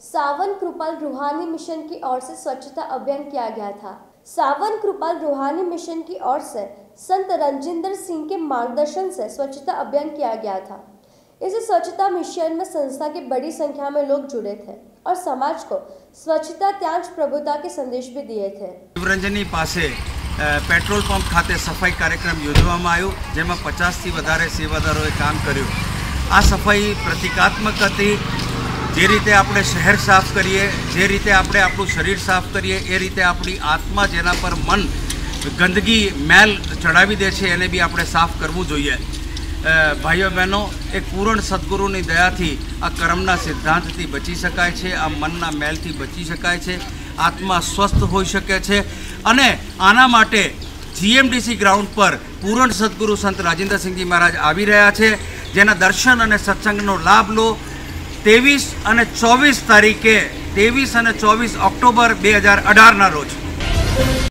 सावन कृपाल रूहानी मिशन की ओर से स्वच्छता अभियान किया गया था। सावन कृपाल रूहानी मिशन की ओर से संत रंजिंदर सिंह के मार्गदर्शन से स्वच्छता अभियान किया गया था। इस स्वच्छता मिशन में संस्था की बड़ी संख्या में लोग जुड़े थे और समाज को स्वच्छता त्याग प्रभुता के संदेश भी दिए थे। शिवरंजनी पासे पेट्रोल पंप खाते सफाई कार्यक्रम योजવામાં આવ્યો, જેમાં 50થી વધારે સેવાદારોએ કામ કર્યું। આ સફાઈ પ્રતિકાત્મક હતી। જે રીતે આપણે શહેર સાફ કરીએ, જે રીતે આપણે આપણું શરીર સાફ કરીએ, એ રીતે આપણી આત્મા જેના પર મન ગંદકી મેલ ચડાવી દે છે એને બી આપણે સાફ કરવું જોઈએ। ભાઈઓ બહેનો, એક પૂર્ણ સદગુરુની દયાથી આ કર્મના સિદ્ધાંતથી બચી શકાય છે, આ મનના મેલથી બચી શકાય છે, આત્મા સ્વસ્થ હોઈ શકે છે। અને આના માટે જીએમડીસી ગ્રાઉન્ડ પર પૂર્ણ સદગુરુ સંત રાજેન્દ્રસિંહજી મહારાજ આવી રહ્યા છે, જેના દર્શન અને સત્સંગનો લાભ લો। 23 અને 24 તારીખે 23 અને 24 ઓક્ટોબર 2018ના રોજ